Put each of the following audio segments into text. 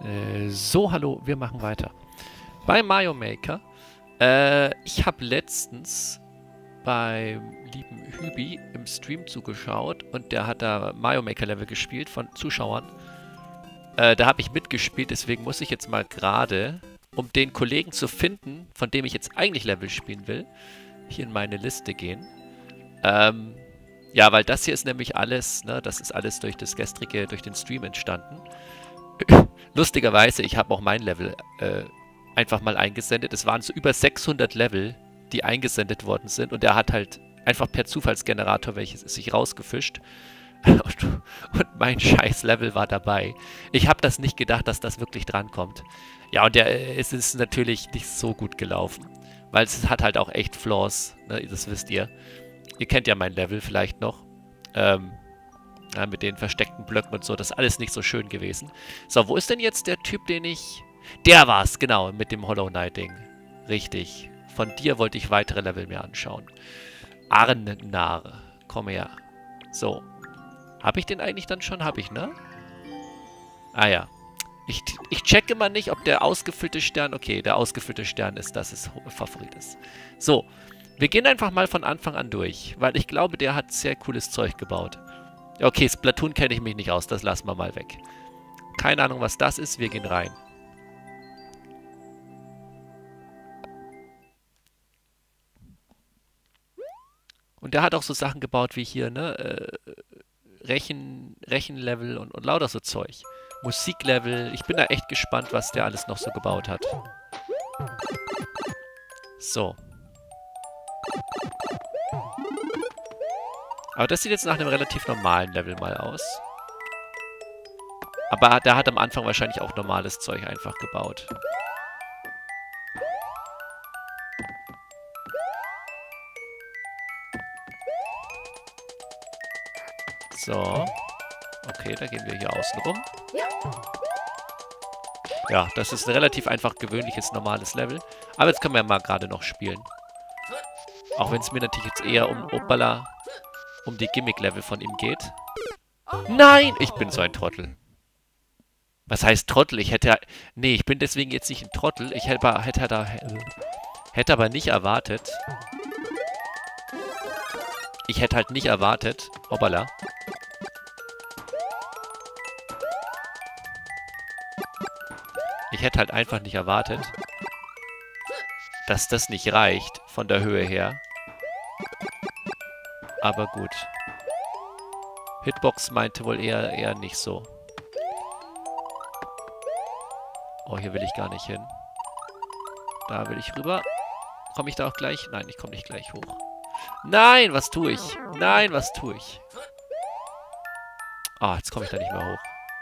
So, hallo, wir machen weiter. Bei Mario Maker. Ich habe letztens beim lieben Hübi im Stream zugeschaut und der hat da Mario Maker Level gespielt von Zuschauern. Da habe ich mitgespielt, deswegen muss ich jetzt mal gerade, um den Kollegen zu finden, von dem ich jetzt eigentlich Level spielen will, hier in meine Liste gehen. Ja, weil das hier ist nämlich alles, ne, das ist alles durch das gestrige, durch den Stream entstanden. Lustigerweise, ich habe auch mein Level einfach mal eingesendet. Es waren so über 600 Level, die eingesendet worden sind. Und er hat halt einfach per Zufallsgenerator welches sich rausgefischt. Und mein scheiß Level war dabei. Ich habe das nicht gedacht, dass das wirklich drankommt. Ja, und es ist natürlich nicht so gut gelaufen. Weil es hat halt auch echt Flaws. Ne, das wisst ihr. Ihr kennt ja mein Level vielleicht noch. Ja, mit den versteckten Blöcken und so. Das ist alles nicht so schön gewesen. So, wo ist denn jetzt der Typ, den ich... Der war's, genau, mit dem Hollow Knight-Ding. Richtig. Von dir wollte ich weitere Level mir anschauen. Arnar. Komm her. So. Habe ich den eigentlich dann schon? Habe ich, ne? Ah ja. Ich checke mal nicht, ob der ausgefüllte Stern... Okay, der ausgefüllte Stern ist, dass es Favorit ist. So. Wir gehen einfach mal von Anfang an durch. Weil ich glaube, der hat sehr cooles Zeug gebaut. Okay, Splatoon kenne ich mich nicht aus. Das lassen wir mal weg. Keine Ahnung, was das ist. Wir gehen rein. Und der hat auch so Sachen gebaut wie hier, ne? Rechenlevel und lauter so Zeug. Musiklevel. Ich bin da echt gespannt, was der alles noch so gebaut hat. So. Aber das sieht jetzt nach einem relativ normalen Level mal aus. Aber der hat am Anfang wahrscheinlich auch normales Zeug einfach gebaut. So. Okay, da gehen wir hier außen rum. Ja, das ist ein relativ einfach gewöhnliches, normales Level. Aber jetzt können wir ja mal gerade noch spielen. Auch wenn es mir natürlich jetzt eher um die Gimmick-Level von ihm geht. Nein! Ich bin so ein Trottel. Was heißt Trottel? Nee, ich bin deswegen jetzt nicht ein Trottel. Ich hätte aber nicht erwartet. Ich hätte halt nicht erwartet. Hoppala. Ich hätte halt einfach nicht erwartet, dass das nicht reicht von der Höhe her. Aber gut. Hitbox meinte wohl eher nicht so. Oh, hier will ich gar nicht hin. Da will ich rüber. Komme ich da auch gleich? Nein, ich komme nicht gleich hoch. Nein, was tue ich? Nein, was tue ich? Ah, jetzt komme ich da nicht mehr hoch.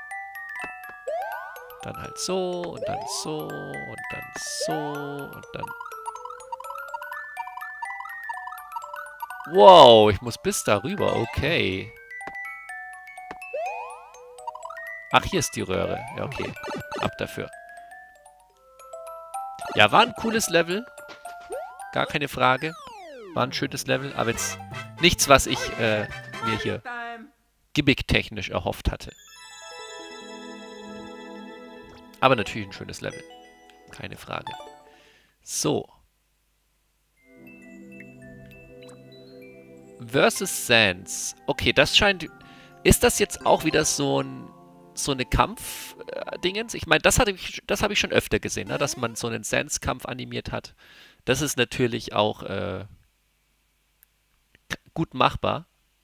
Dann halt so und dann so und dann so und dann... Wow, ich muss bis darüber. Okay. Ach, hier ist die Röhre. Ja, okay. Ab dafür. Ja, war ein cooles Level. Gar keine Frage. War ein schönes Level, aber jetzt nichts, was ich mir hier gimmick-technisch erhofft hatte. Aber natürlich ein schönes Level. Keine Frage. So. Versus Sans. Okay, das scheint... Ist das jetzt auch wieder so eine Kampf-Dingens? Ich meine, das habe ich schon öfter gesehen, ne? Dass man so einen Sans-Kampf animiert hat. Das ist natürlich auch gut machbar.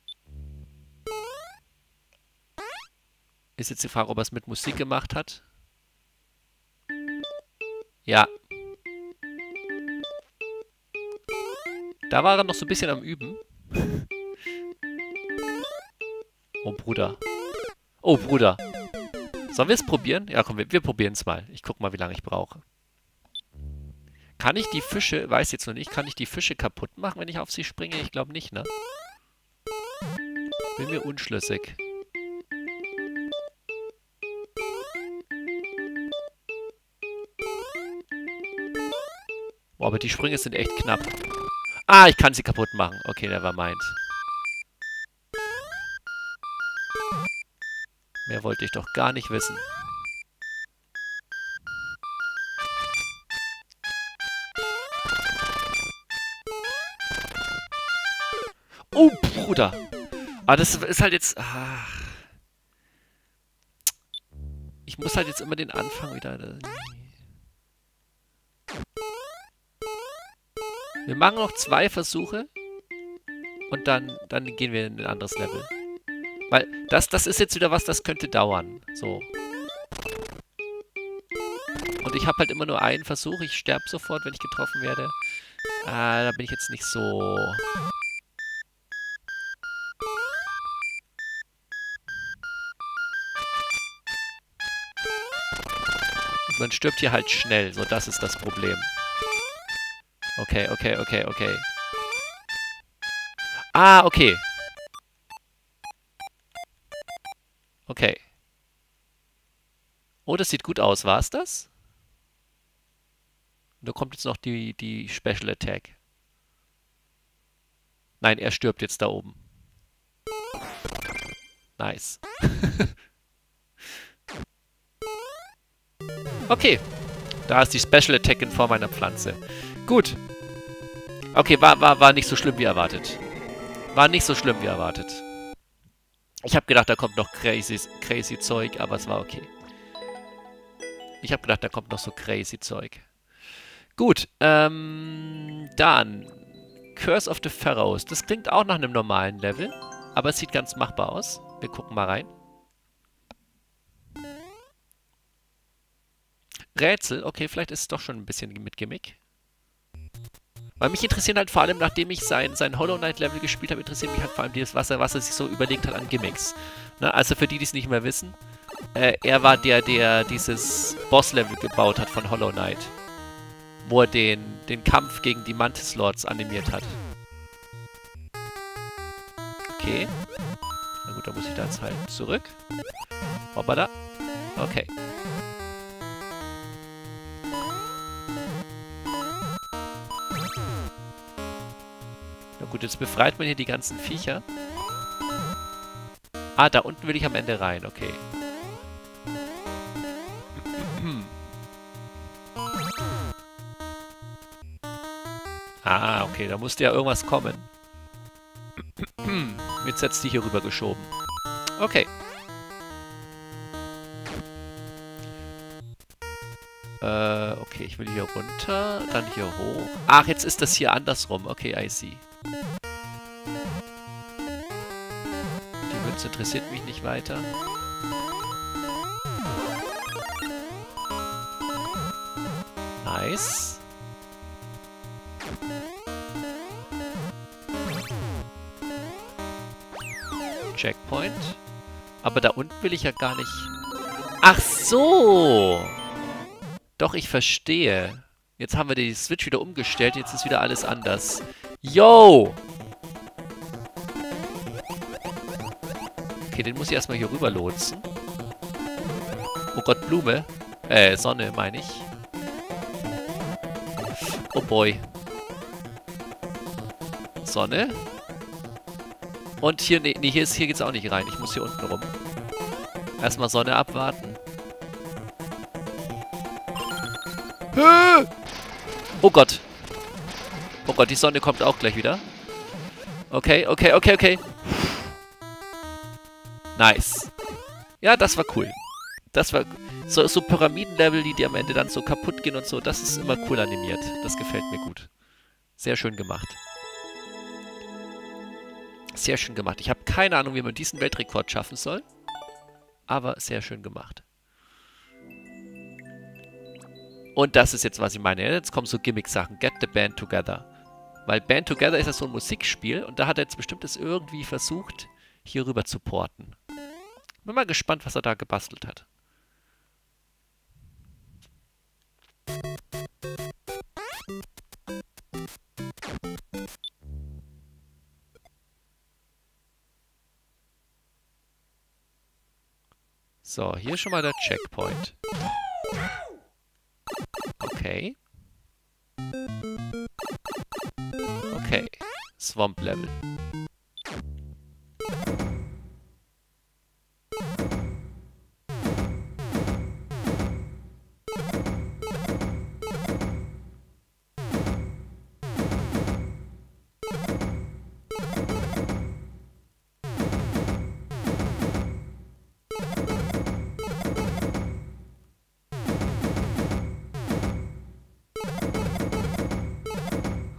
Ist jetzt die Frage, ob er es mit Musik gemacht hat. Ja. Da war er noch so ein bisschen am Üben. Oh, Bruder. Oh, Bruder. Sollen wir es probieren? Ja, komm, wir probieren es mal. Ich guck mal, wie lange ich brauche. Kann ich die Fische, weiß jetzt noch nicht, kann ich die Fische kaputt machen, wenn ich auf sie springe? Ich glaube nicht, ne? Bin mir unschlüssig. Oh, aber die Sprünge sind echt knapp. Ah, ich kann sie kaputt machen. Okay, nevermind. Mehr wollte ich doch gar nicht wissen. Oh, Bruder. Aber das ist halt jetzt... Ach. Ich muss halt jetzt immer den Anfang wieder... Wir machen noch 2 Versuche. Und dann gehen wir in ein anderes Level. Weil das ist jetzt wieder was, das könnte dauern. So. Und ich habe halt immer nur einen Versuch. Ich sterbe sofort, wenn ich getroffen werde. Da bin ich jetzt nicht so... Man stirbt hier halt schnell. So, das ist das Problem. Okay, okay, okay, okay. Ah, okay. Okay. Oh, das sieht gut aus. War es das? Und da kommt jetzt noch die Special Attack. Nein, er stirbt jetzt da oben. Nice. Okay. Da ist die Special Attack in Form einer Pflanze. Gut. Okay, war nicht so schlimm wie erwartet. War nicht so schlimm wie erwartet. Ich habe gedacht, da kommt noch crazy Zeug, aber es war okay. Ich habe gedacht, da kommt noch so crazy Zeug. Gut, dann Curse of the Pharaohs. Das klingt auch nach einem normalen Level, aber es sieht ganz machbar aus. Wir gucken mal rein. Rätsel, okay, vielleicht ist es doch schon ein bisschen mit Gimmick. Weil mich interessieren halt vor allem, nachdem ich sein Hollow Knight Level gespielt habe, interessiert mich halt vor allem das, was er sich so überlegt hat an Gimmicks. Ne? Also für die es nicht mehr wissen, er war der dieses Boss-Level gebaut hat von Hollow Knight. Wo er den Kampf gegen die Mantis Lords animiert hat. Okay. Na gut, dann muss ich da jetzt halt zurück. Hoppala. Okay. Na gut, jetzt befreit man hier die ganzen Viecher. Ah, da unten will ich am Ende rein, okay. Ah, okay, da musste ja irgendwas kommen. Jetzt setzt die hier rüber geschoben. Okay. Okay, ich will hier runter, dann hier hoch. Ach, jetzt ist das hier andersrum. Okay, I see. Die Münze interessiert mich nicht weiter. Nice. Checkpoint. Aber da unten will ich ja gar nicht... Ach so! Doch, ich verstehe. Jetzt haben wir die Switch wieder umgestellt. Jetzt ist wieder alles anders. Yo! Okay, den muss ich erstmal hier rüber lotsen. Oh Gott, Blume. Sonne, meine ich. Oh boy. Sonne. Und hier, nee, hier geht's auch nicht rein. Ich muss hier unten rum. Erstmal Sonne abwarten. Oh Gott. Oh Gott, die Sonne kommt auch gleich wieder. Okay, okay, okay, okay. Nice. Ja, das war cool. Das war... So Pyramidenlevel, die am Ende dann so kaputt gehen und so, das ist immer cool animiert. Das gefällt mir gut. Sehr schön gemacht. Sehr schön gemacht. Ich habe keine Ahnung, wie man diesen Weltrekord schaffen soll. Aber sehr schön gemacht. Und das ist jetzt, was ich meine. Jetzt kommen so Gimmick-Sachen. Get the Band Together. Weil Band Together ist ja so ein Musikspiel. Und da hat er jetzt bestimmt das irgendwie versucht, hier rüber zu porten. Bin mal gespannt, was er da gebastelt hat. So, hier schon mal der Checkpoint. Okay. Okay. Swamp Level.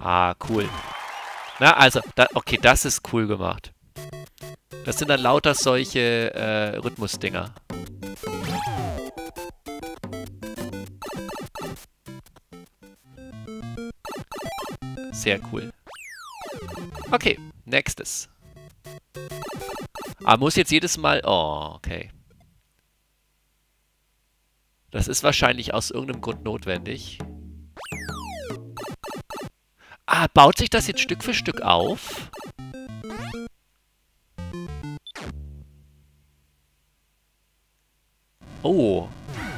Ah, cool. Na, also, okay, das ist cool gemacht. Das sind dann lauter solche Rhythmusdinger. Sehr cool. Okay, nächstes. Ah, muss jetzt jedes Mal... Oh, okay. Das ist wahrscheinlich aus irgendeinem Grund notwendig. Ah, baut sich das jetzt Stück für Stück auf? Oh.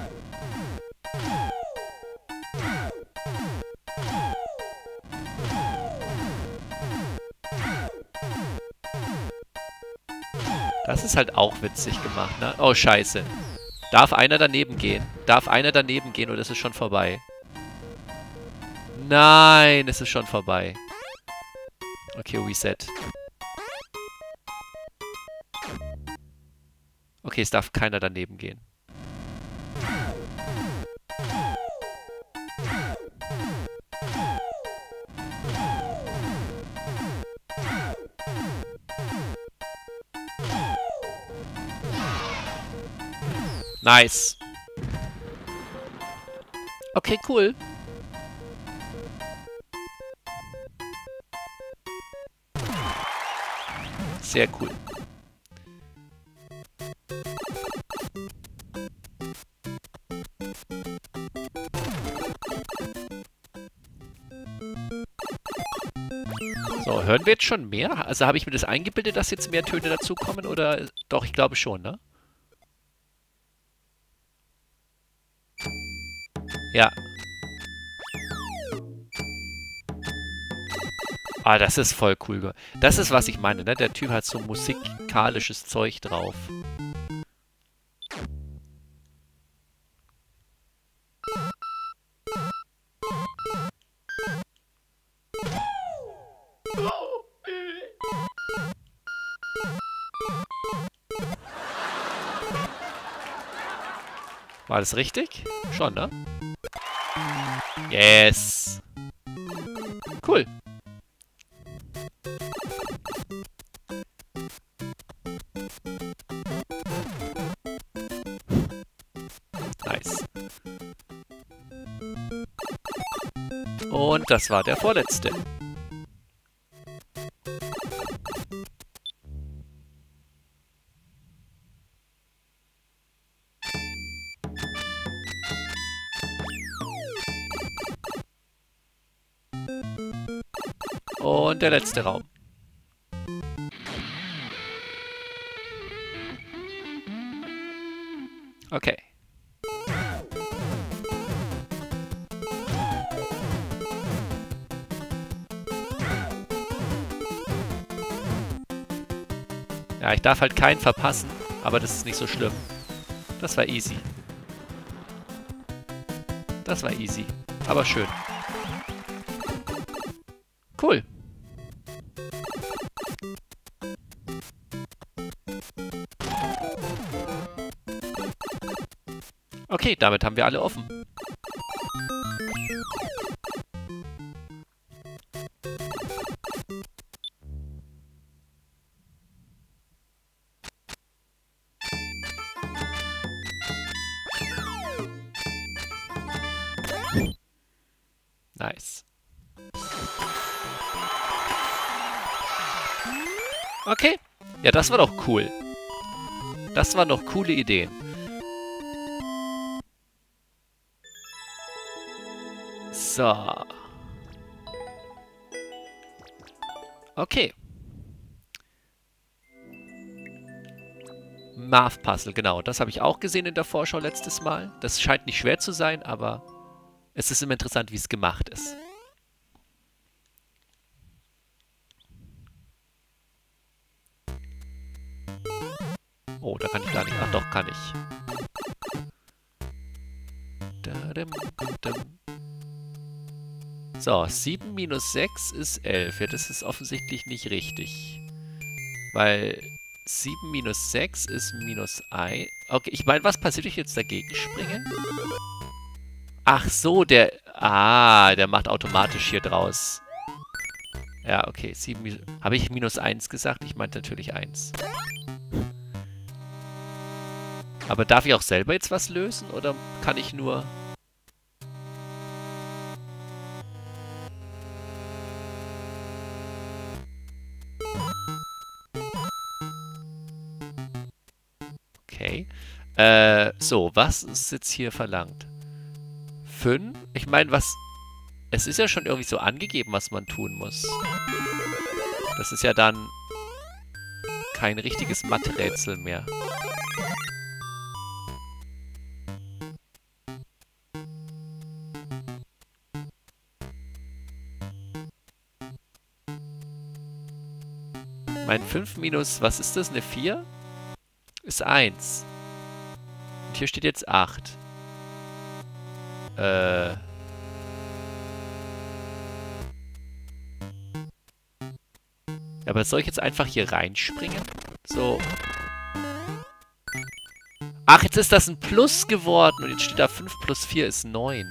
Das ist halt auch witzig gemacht, ne? Oh, scheiße. Darf einer daneben gehen? Darf einer daneben gehen oder ist es schon vorbei? Nein, es ist schon vorbei. Okay, Reset. Okay, es darf keiner daneben gehen. Nice. Okay, cool. Sehr cool. So, hören wir jetzt schon mehr? Also habe ich mir das eingebildet, dass jetzt mehr Töne dazukommen? Oder doch, ich glaube schon, ne? Ja. Ah, das ist voll cool. Das ist, was ich meine, ne? Der Typ hat so musikalisches Zeug drauf. War das richtig? Schon, ne? Yes. Cool. Nice. Und das war der vorletzte. Und der letzte Raum. Okay. Ja, ich darf halt keinen verpassen, aber das ist nicht so schlimm. Das war easy. Das war easy, aber schön. Cool. Okay, damit haben wir alle offen. Nice. Okay. Ja, das war doch cool. Das waren doch coole Ideen. So. Okay. Math Puzzle, genau. Das habe ich auch gesehen in der Vorschau letztes Mal. Das scheint nicht schwer zu sein, aber es ist immer interessant, wie es gemacht ist. Oh, da kann ich gar nicht. Ach doch, kann ich. So, 7 minus 6 ist 11. Ja, das ist offensichtlich nicht richtig. Weil 7 minus 6 ist minus 1. Okay, ich meine, was passiert, wenn ich jetzt dagegen springe? Ach so, der... Ah, der macht automatisch hier draus Ja, okay. 7. Habe ich minus 1 gesagt? Ich meinte natürlich 1. Aber darf ich auch selber jetzt was lösen? Oder kann ich nur... Okay. So, was ist jetzt hier verlangt? 5? Ich meine, was... Es ist ja schon irgendwie so angegeben, was man tun muss. Das ist ja dann kein richtiges Mathe-Rätsel mehr. Mein 5 minus, was ist das, eine 4? Ist 1. Und hier steht jetzt 8. Aber soll ich jetzt einfach hier reinspringen? So. Ach, jetzt ist das ein Plus geworden. Und jetzt steht da 5 plus 4 ist 9.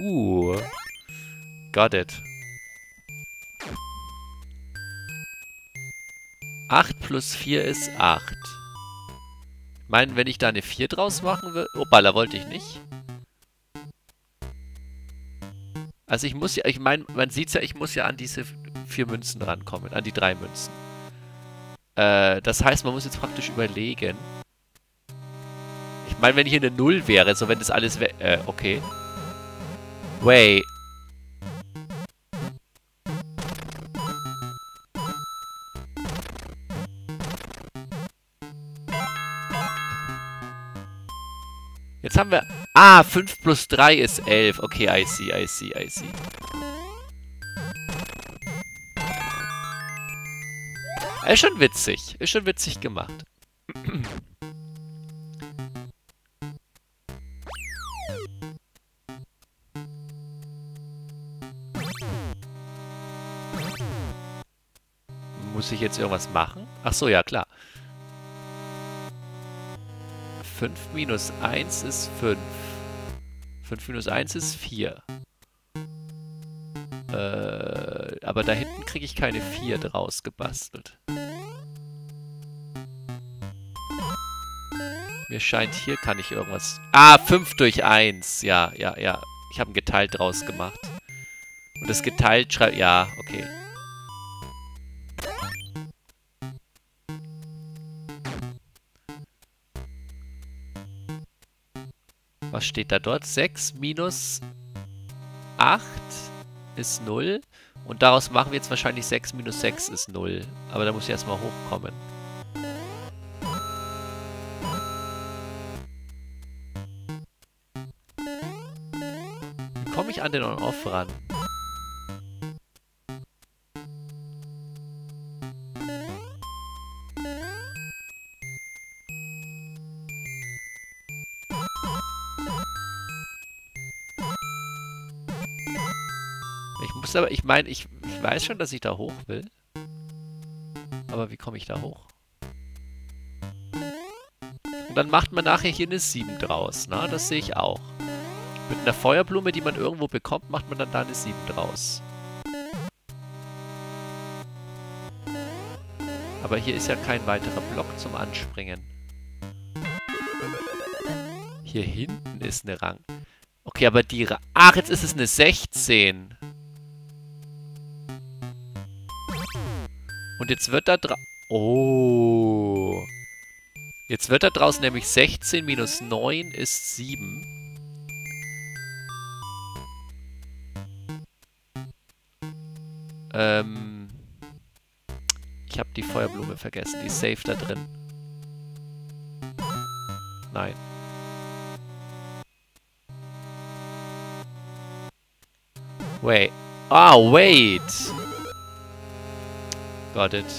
Got it. 8 plus 4 ist 8. Ich meine, wenn ich da eine 4 draus machen will... Opala, wollte ich nicht. Also ich muss ja... Ich meine, man sieht es ja, ich muss ja an diese 4 Münzen rankommen. An die 3 Münzen. Das heißt, man muss jetzt praktisch überlegen. Ich meine, wenn hier eine 0 wäre, so wenn das alles... okay. Wait. Jetzt haben wir... Ah, 5 plus 3 ist 11. Okay, I see, I see, I see. Ist schon witzig. Ist schon witzig gemacht. Muss ich jetzt irgendwas machen? Ach so, ja, klar. 5 minus 1 ist 5. 5 minus 1 ist 4. Aber da hinten kriege ich keine 4 draus gebastelt. Mir scheint, hier kann ich irgendwas... Ah, 5 durch 1. Ja, ja, ja. Ich habe ein geteilt draus gemacht. Und das geteilt schreibt... Ja, okay. Was steht da dort? 6 minus 8 ist 0. Und daraus machen wir jetzt wahrscheinlich 6 minus 6 ist 0. Aber da muss ich erstmal hochkommen. Wie komme ich an den On-Off ran? Aber ich meine, ich weiß schon, dass ich da hoch will. Aber wie komme ich da hoch? Und dann macht man nachher hier eine 7 draus, ne? Das sehe ich auch. Mit einer Feuerblume, die man irgendwo bekommt, macht man dann da eine 7 draus. Aber hier ist ja kein weiterer Block zum Anspringen. Hier hinten ist eine Rang. Okay, aber die... Ach, jetzt ist es eine 16. Und jetzt wird da Oh. Jetzt wird da draußen nämlich 16 minus 9 ist 7. Ich habe die Feuerblume vergessen. Die ist safe da drin. Nein. Wait. Ah, wait. Got it.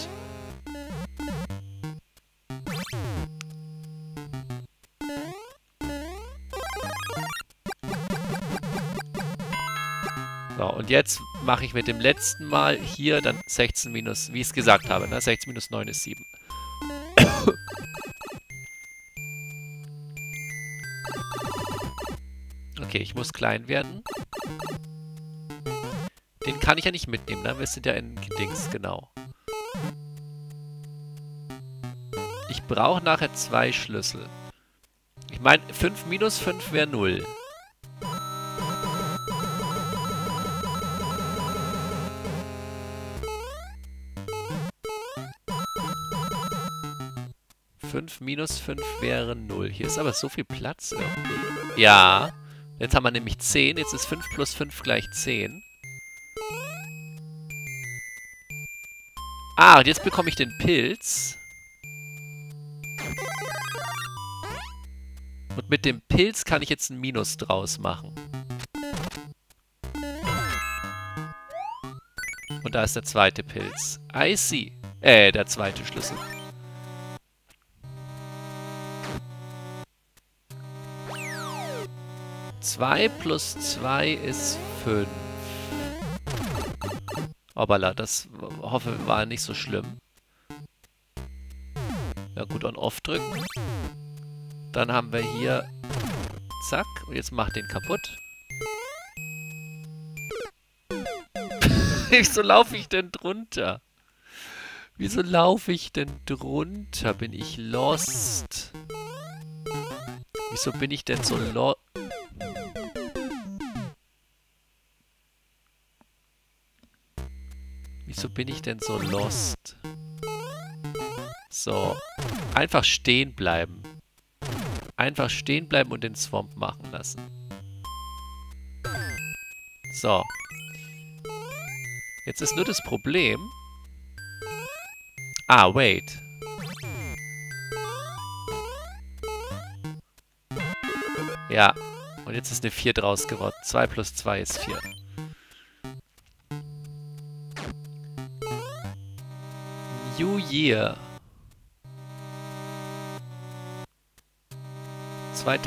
So, und jetzt mache ich mit dem letzten Mal hier dann 16 minus, wie ich es gesagt habe, ne? 16 minus 9 ist 7. Okay, ich muss klein werden. Den kann ich ja nicht mitnehmen, ne? Wir sind ja in Dings, genau. Ich brauche nachher 2 Schlüssel. Ich meine, 5 minus 5 wäre 0. Fünf minus 5 wäre 0. Hier ist aber so viel Platz irgendwie. Ja. Jetzt haben wir nämlich 10. Jetzt ist 5 plus 5 gleich 10. Ah, und jetzt bekomme ich den Pilz. Und mit dem Pilz kann ich jetzt ein Minus draus machen. Und da ist der zweite Pilz. I see. Der zweite Schlüssel. Zwei plus 2 ist 5. Obala, das hoffe war nicht so schlimm. Ja gut, on-off drücken. Dann haben wir hier... Zack. Und jetzt macht den kaputt. Wieso laufe ich denn drunter? Wieso laufe ich denn drunter? Bin ich lost? Wieso bin ich denn so lost? Wieso bin ich denn so lost? So. Einfach stehen bleiben. Einfach stehen bleiben und den Swamp machen lassen. So. Jetzt ist nur das Problem. Ah, wait. Ja. Und jetzt ist eine 4 draus geworden. 2 plus 2 ist 4. New Year. Zweiter.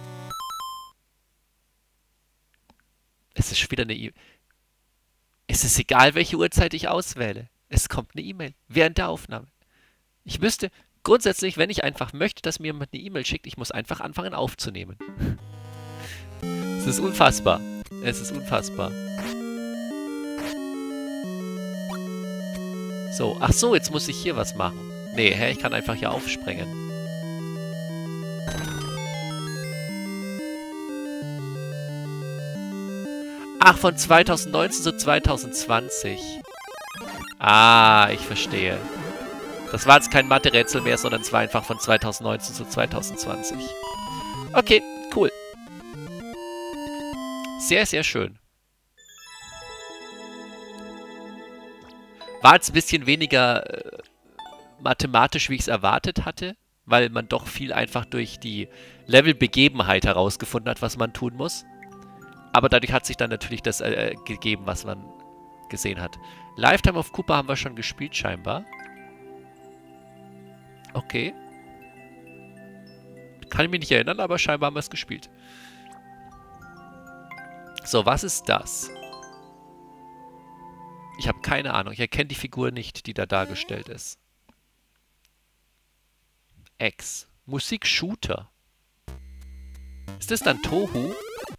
Es ist schon wieder eine E-Mail. Es ist egal, welche Uhrzeit ich auswähle. Es kommt eine E-Mail während der Aufnahme. Ich müsste grundsätzlich, wenn ich einfach möchte, dass mir jemand eine E-Mail schickt, ich muss einfach anfangen aufzunehmen. Es ist unfassbar. Es ist unfassbar. So, ach so, jetzt muss ich hier was machen. Nee, hä, ich kann einfach hier aufspringen. Ach, von 2019 zu 2020. Ah, ich verstehe. Das war jetzt kein Mathe-Rätsel mehr, sondern es war einfach von 2019 zu 2020. Okay, cool. Sehr, sehr schön. War jetzt ein bisschen weniger mathematisch, wie ich es erwartet hatte, weil man doch viel einfach durch die Level-Begebenheit herausgefunden hat, was man tun muss. Aber dadurch hat sich dann natürlich das gegeben, was man gesehen hat. Lifetime of Koopa haben wir schon gespielt, scheinbar. Okay. Kann ich mich nicht erinnern, aber scheinbar haben wir es gespielt. So, was ist das? Ich habe keine Ahnung. Ich erkenne die Figur nicht, die da dargestellt ist. X. Musik-Shooter. Ist das dann Tohu?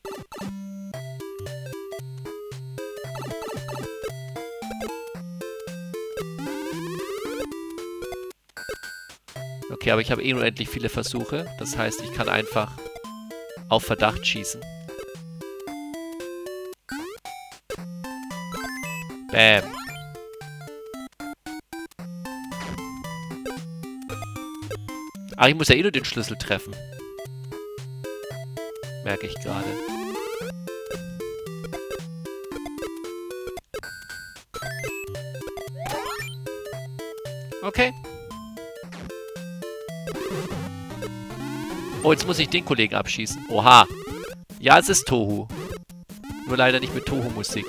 Okay, aber ich habe eh unendlich viele Versuche. Das heißt, ich kann einfach auf Verdacht schießen. Bam. Ah, ich muss ja eh nur den Schlüssel treffen. Merke ich gerade. Okay. Oh, jetzt muss ich den Kollegen abschießen. Oha. Ja, es ist Tohu. Nur leider nicht mit Tohu-Musik.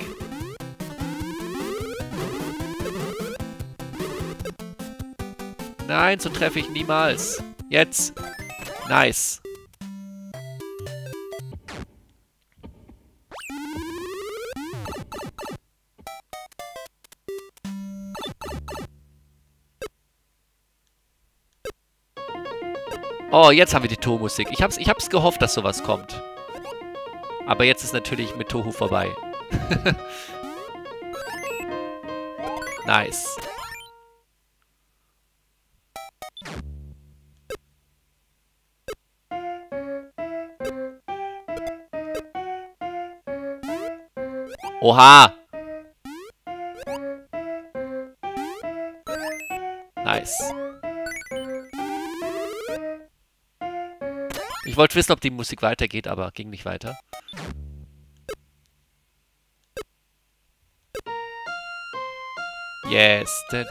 Nein, so treffe ich niemals. Jetzt. Nice. Oh, jetzt haben wir die Tohu-Musik. Ich hab's gehofft, dass sowas kommt. Aber jetzt ist natürlich mit Tohu vorbei. Nice. Oha! Nice. Ich wollte wissen, ob die Musik weitergeht, aber ging nicht weiter. Yes.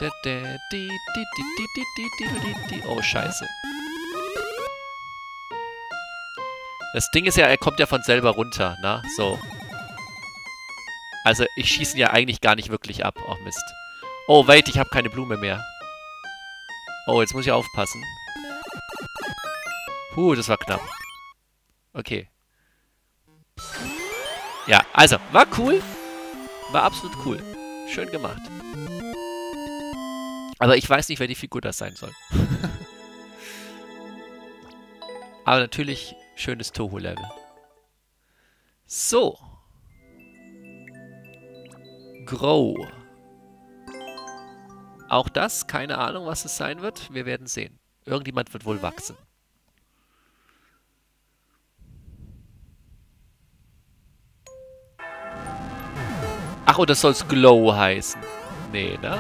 Oh, scheiße. Das Ding ist ja, er kommt ja von selber runter, ne? So. Also, ich schieße ihn ja eigentlich gar nicht wirklich ab. Oh, Mist. Oh, wait, ich habe keine Blume mehr. Oh, jetzt muss ich aufpassen. Das war knapp. Okay. Ja, also, war cool. War absolut cool. Schön gemacht. Aber ich weiß nicht, wer die Figur das sein soll. Aber natürlich schönes Toho-Level. So. Grow. Auch das, keine Ahnung, was es sein wird. Wir werden sehen. Irgendjemand wird wohl wachsen. Ach, und das soll es Glow heißen. Nee, ne?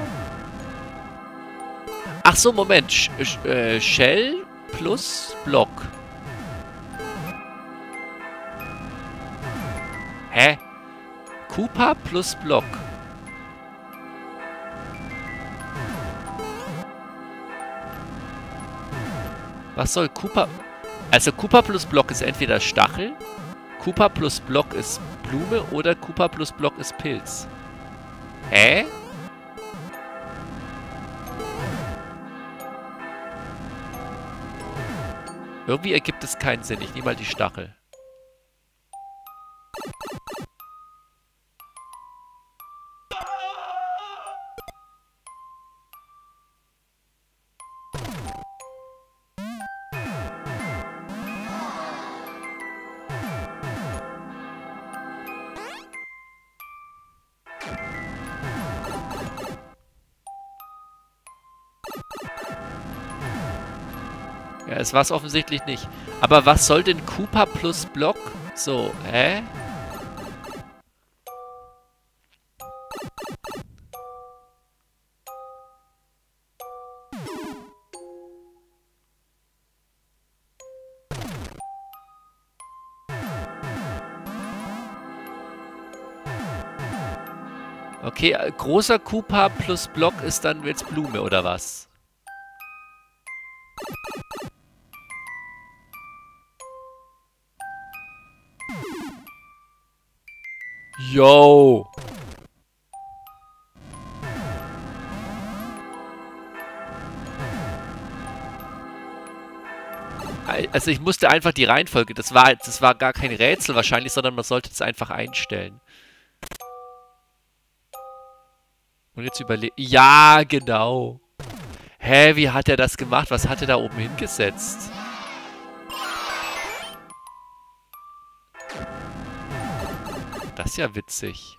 Ach so, Moment. Shell plus Block. Hä? Koopa plus Block. Was soll Koopa... Also Koopa plus Block ist entweder Stachel, Koopa plus Block ist Blume oder Koopa plus Block ist Pilz. Hä? Irgendwie ergibt es keinen Sinn. Ich nehme mal die Stachel. Ja, es war es offensichtlich nicht. Aber was soll denn Koopa plus Block? So, hä? Okay, großer Koopa plus Block ist dann jetzt Blume, oder was? Yo! Also ich musste einfach die Reihenfolge, das war gar kein Rätsel wahrscheinlich, sondern man sollte es einfach einstellen. Und jetzt überlegen. Ja, genau. Hä, wie hat er das gemacht? Was hat er da oben hingesetzt? Das ist ja witzig.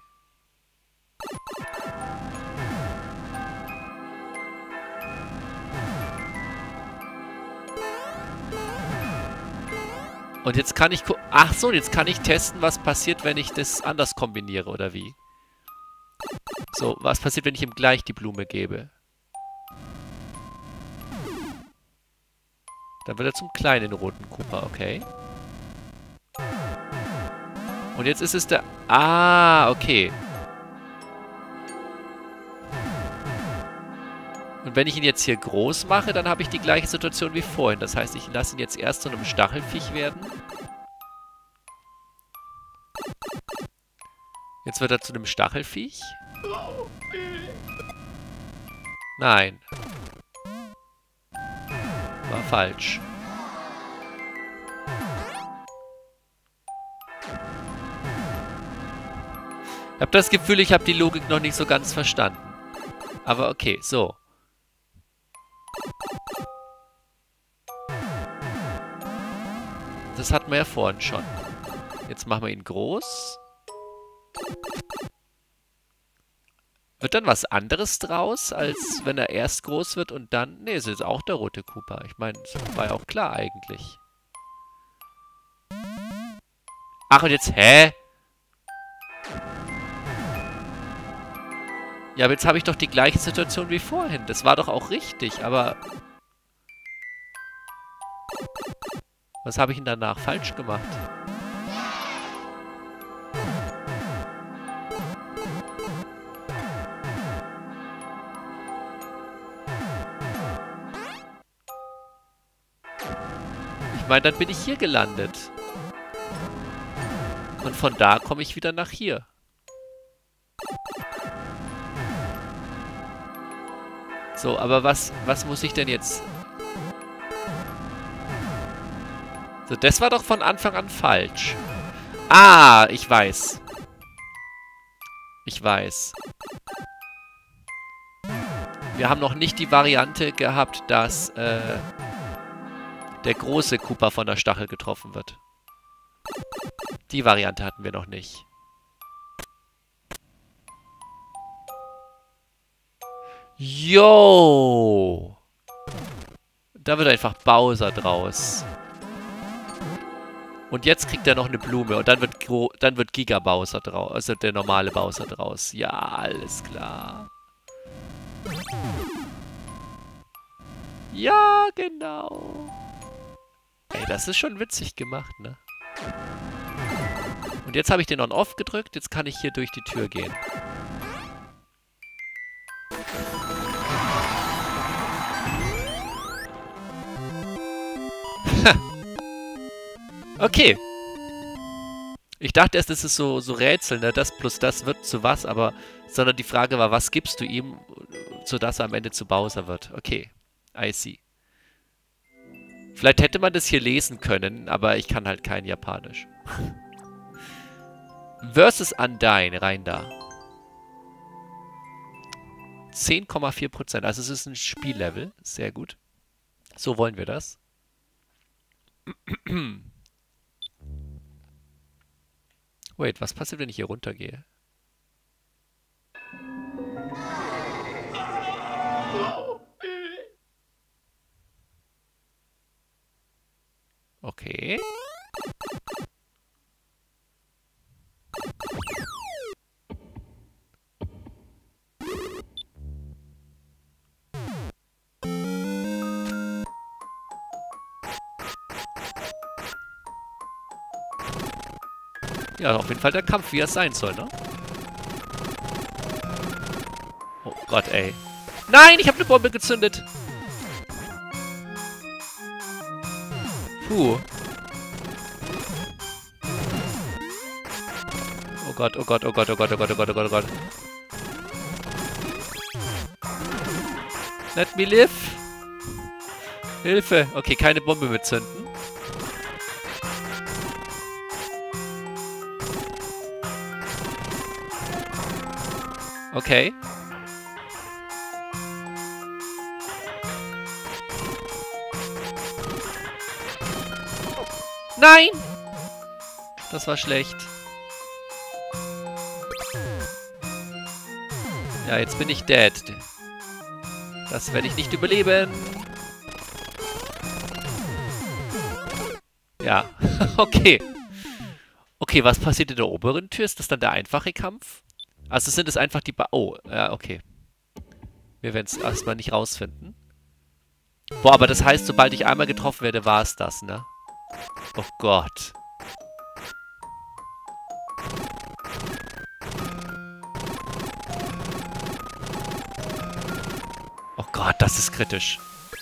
Und jetzt kann ich... Ach so, jetzt kann ich testen, was passiert, wenn ich das anders kombiniere, oder wie? So, was passiert, wenn ich ihm gleich die Blume gebe? Dann wird er zum kleinen roten Koopa, okay. Und jetzt ist es der... Ah, okay. Und wenn ich ihn jetzt hier groß mache, dann habe ich die gleiche Situation wie vorhin. Das heißt, ich lasse ihn jetzt erst zu einem Stachelfiech werden. Jetzt wird er zu einem Stachelfiech. Nein. War falsch. Ich habe das Gefühl, ich habe die Logik noch nicht so ganz verstanden. Aber okay, so. Das hatten wir ja vorhin schon. Jetzt machen wir ihn groß. Wird dann was anderes draus, als wenn er erst groß wird und dann... Nee, es ist auch der rote Koopa. Ich meine, das war ja auch klar eigentlich. Ach, und jetzt... Hä? Ja, aber jetzt habe ich doch die gleiche Situation wie vorhin. Das war doch auch richtig, aber... Was habe ich denn danach falsch gemacht? Ich meine, dann bin ich hier gelandet. Und von da komme ich wieder nach hier. So, aber was muss ich denn jetzt... So, das war doch von Anfang an falsch. Ah, ich weiß. Ich weiß. Wir haben noch nicht die Variante gehabt, dass der große Koopa von der Stachel getroffen wird. Die Variante hatten wir noch nicht. Yo! Da wird einfach Bowser draus. Und jetzt kriegt er noch eine Blume und dann wird Giga Bowser draus, also der normale Bowser draus. Ja, alles klar. Ja, genau. Ey, das ist schon witzig gemacht, ne? Und jetzt habe ich den On-Off gedrückt, jetzt kann ich hier durch die Tür gehen. Okay. Ich dachte erst, das ist so Rätsel, ne? Das plus das wird zu was, aber... Sondern die Frage war, was gibst du ihm, sodass er am Ende zu Bowser wird? Okay. I see. Vielleicht hätte man das hier lesen können, aber ich kann halt kein Japanisch. Versus Undyne, rein da. 10,4%. Also es ist ein Spiellevel. Sehr gut. So wollen wir das. Wait, was passiert, wenn ich hier runtergehe? Okay. Ja, auf jeden Fall der Kampf, wie er es sein soll, ne? Oh Gott, ey. Nein, ich habe eine Bombe gezündet. Puh. Oh Gott, oh Gott, oh Gott, oh Gott, oh Gott, oh Gott, oh Gott, oh Gott. Let me live. Hilfe. Okay, keine Bombe mitzünden. Okay. Nein! Das war schlecht. Ja, jetzt bin ich dead. Das werde ich nicht überleben. Ja, okay. Okay, was passiert in der oberen Tür? Ist das dann der einfache Kampf? Also sind es einfach die Oh, ja, okay. Wir werden es erstmal nicht rausfinden. Boah, aber das heißt, sobald ich einmal getroffen werde, war es das, ne? Oh Gott. Oh Gott, das ist kritisch.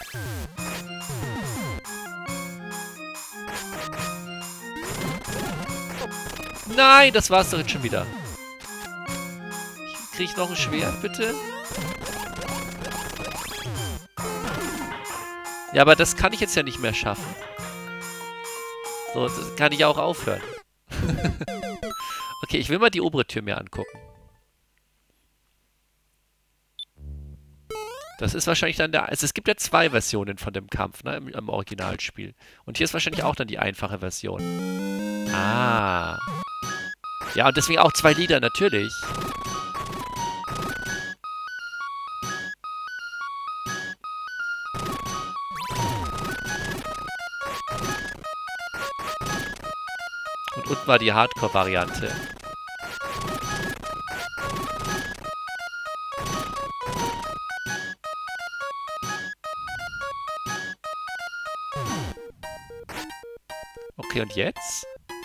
Nein, das war's doch jetzt schon wieder. Krieg ich noch ein Schwert, bitte? Ja, aber das kann ich jetzt ja nicht mehr schaffen. So, das kann ich auch aufhören. Okay, ich will mal die obere Tür mir angucken. Das ist wahrscheinlich dann der... Also es gibt ja 2 Versionen von dem Kampf, ne, im Originalspiel. Und hier ist wahrscheinlich auch dann die einfache Version. Ah. Ja, und deswegen auch 2 Lieder, natürlich. Und unten war die Hardcore-Variante. Okay, und jetzt?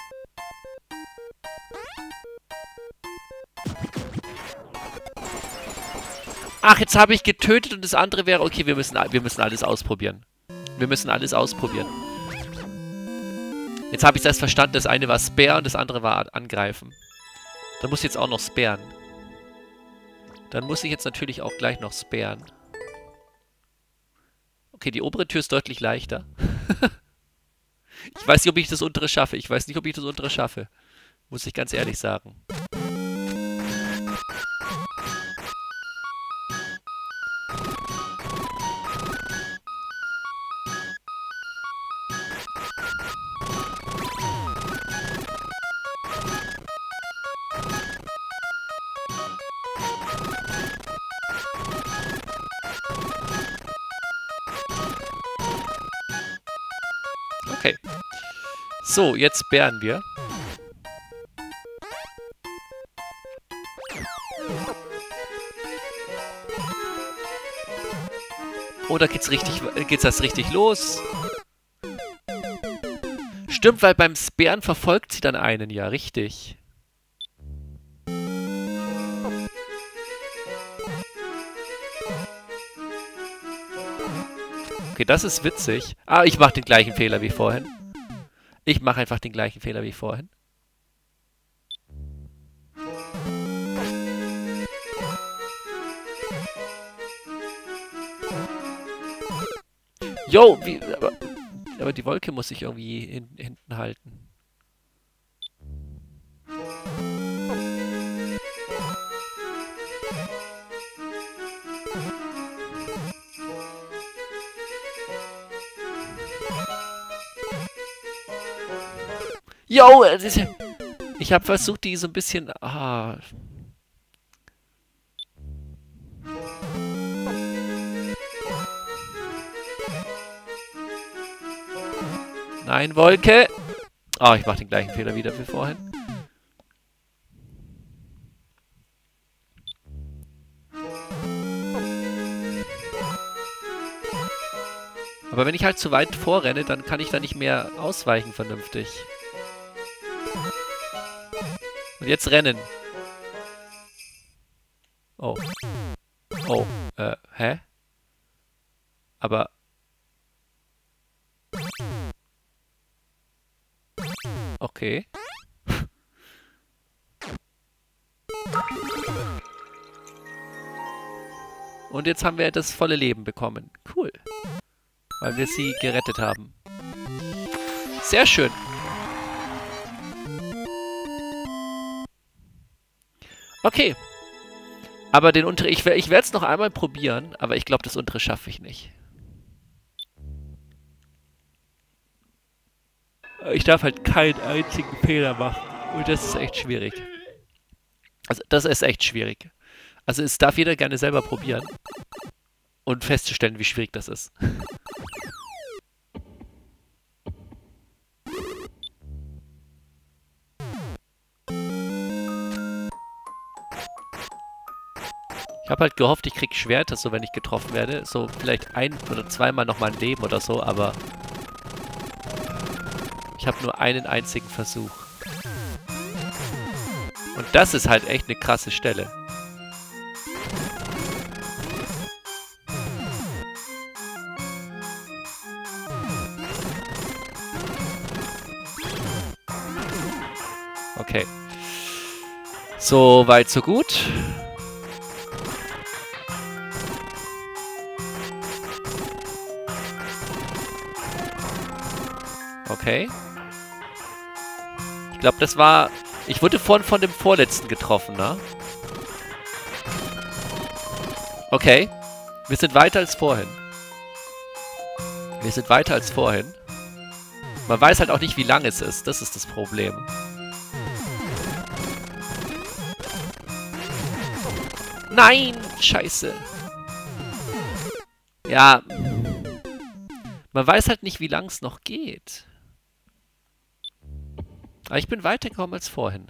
Ach, jetzt habe ich getötet und das andere wäre... Okay, wir müssen alles ausprobieren. Wir müssen alles ausprobieren. Jetzt habe ich es erst verstanden, das eine war Spare und das andere war Angreifen. Dann muss ich jetzt auch noch sparen. Dann muss ich jetzt natürlich auch gleich noch sparen. Okay, die obere Tür ist deutlich leichter. Ich weiß nicht, ob ich das untere schaffe. Ich weiß nicht, ob ich das untere schaffe. Muss ich ganz ehrlich sagen. Okay. So, jetzt bären wir. Oh, da geht's das richtig los. Stimmt, weil beim Bären verfolgt sie dann einen, ja, richtig. Okay, das ist witzig. Ah, ich mache den gleichen Fehler wie vorhin. Ich mache einfach den gleichen Fehler wie vorhin. Jo, aber die Wolke muss sich irgendwie hinten halten. Jo, ich habe versucht, die so ein bisschen... Ah. Nein, Wolke. Ah, ich mache den gleichen Fehler wieder wie vorhin. Aber wenn ich halt zu weit vorrenne, dann kann ich da nicht mehr ausweichen vernünftig. Und jetzt rennen. Oh. Oh, hä? Aber... Okay. Und jetzt haben wir das volle Leben bekommen. Cool. Weil wir sie gerettet haben. Sehr schön. Okay. Aber den untere... Ich werde es noch einmal probieren, aber ich glaube, das untere schaffe ich nicht. Ich darf halt keinen einzigen Fehler machen. Und das ist echt schwierig. Also, das ist echt schwierig. Also, es darf jeder gerne selber probieren. Und festzustellen, wie schwierig das ist. Ich habe halt gehofft, ich krieg Schwerter, so wenn ich getroffen werde. So vielleicht ein- oder zweimal nochmal ein Leben oder so, aber... Ich habe nur einen einzigen Versuch. Und das ist halt echt eine krasse Stelle. Okay. So weit, so gut. Okay. Ich glaube, das war... Ich wurde vorhin von dem Vorletzten getroffen, ne? Okay. Wir sind weiter als vorhin. Wir sind weiter als vorhin. Man weiß halt auch nicht, wie lang es ist. Das ist das Problem. Nein! Scheiße. Ja. Man weiß halt nicht, wie lang es noch geht. Aber ich bin weitergekommen als vorhin.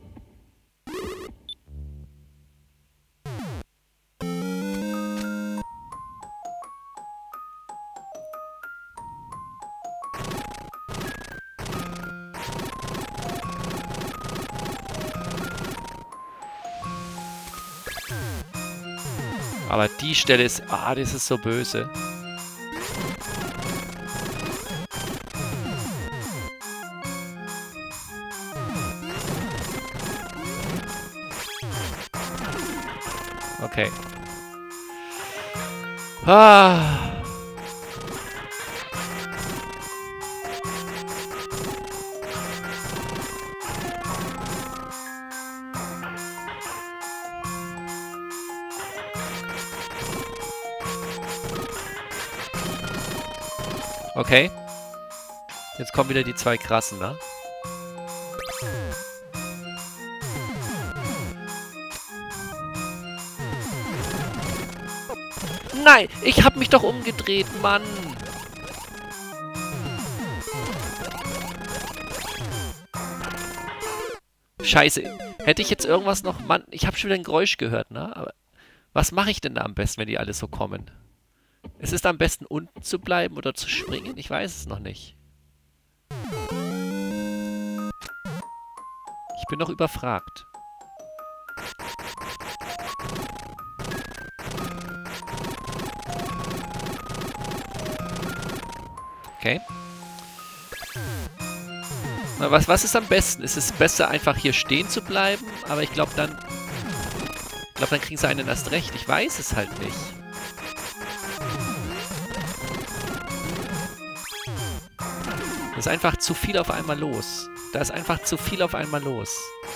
Aber die Stelle ist... Ah, das ist so böse. Okay. Ah. Okay. Jetzt kommen wieder die zwei krassen, ne? Nein, ich hab mich doch umgedreht, Mann. Scheiße. Hätte ich jetzt irgendwas noch... Mann, ich habe schon wieder ein Geräusch gehört, ne? Aber was mache ich denn da am besten, wenn die alle so kommen? Es ist am besten, unten zu bleiben oder zu springen? Ich weiß es noch nicht. Ich bin noch überfragt. Okay. Na, was ist am besten? Ist es besser, einfach hier stehen zu bleiben? Aber ich glaube, dann kriegen sie einen erst recht. Ich weiß es halt nicht. Das ist einfach zu viel auf einmal los. Da ist einfach zu viel auf einmal los.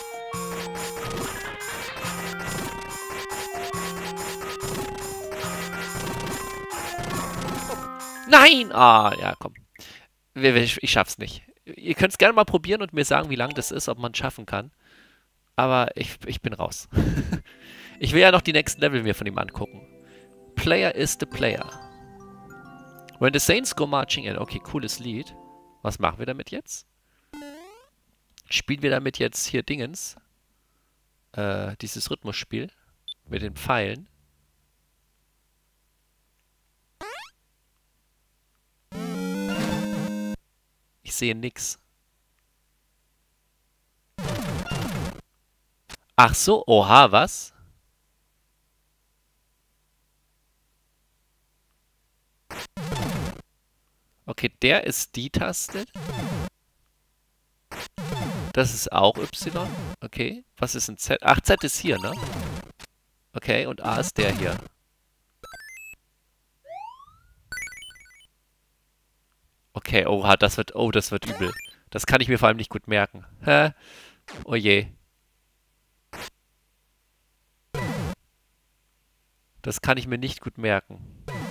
Nein! Ah, ja, komm. Ich schaff's nicht. Ihr könnt es gerne mal probieren und mir sagen, wie lang das ist, ob man es schaffen kann. Aber ich bin raus. Ich will ja noch die nächsten Level mir von ihm angucken. Player is the player. When the Saints go marching in. Okay, cooles Lied. Was machen wir damit jetzt? Spielen wir damit jetzt hier Dingens? Dieses Rhythmusspiel. Mit den Pfeilen. Ich sehe nix. Ach so, oha, was? Okay, der ist die Taste. Das ist auch Y. Okay, was ist ein Z? Ach, Z ist hier, ne? Okay, und A ist der hier. Okay, oha, das wird übel. Das kann ich mir vor allem nicht gut merken. Hä? Oh je. Das kann ich mir nicht gut merken.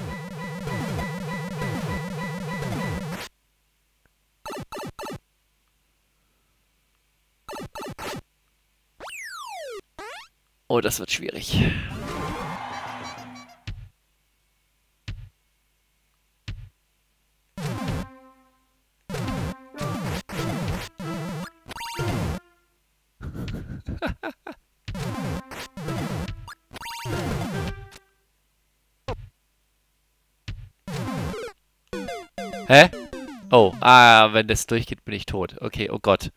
Oh, das wird schwierig. Hä? Oh, wenn das durchgeht, bin ich tot. Okay, oh Gott.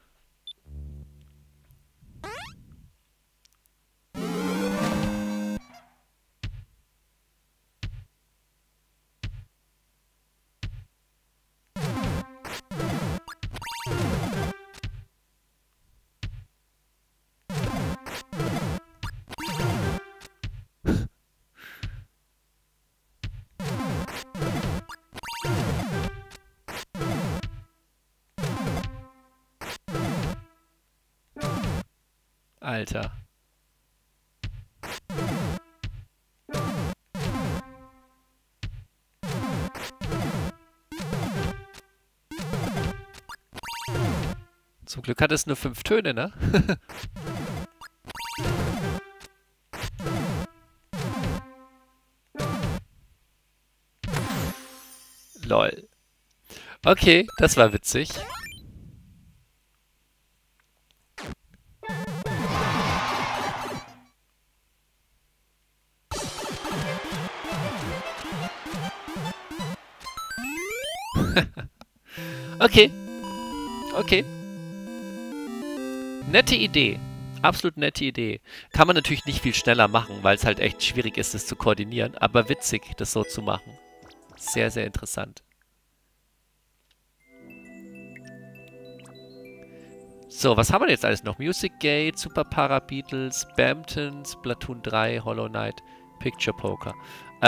Alter. Zum Glück hat es nur 5 Töne, ne? Lol. Okay, das war witzig. Okay. Okay. Nette Idee. Absolut nette Idee. Kann man natürlich nicht viel schneller machen, weil es halt echt schwierig ist, das zu koordinieren. Aber witzig, das so zu machen. Sehr, sehr interessant. So, was haben wir jetzt alles noch? Music Gate, Super Parabeatles, Bampton, Splatoon 3, Hollow Knight, Picture Poker.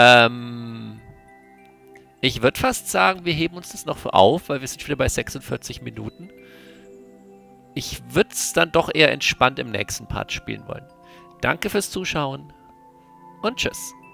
Ich würde fast sagen, wir heben uns das noch auf, weil wir sind schon wieder bei 46 Minuten. Ich würde es dann doch eher entspannt im nächsten Part spielen wollen. Danke fürs Zuschauen und tschüss.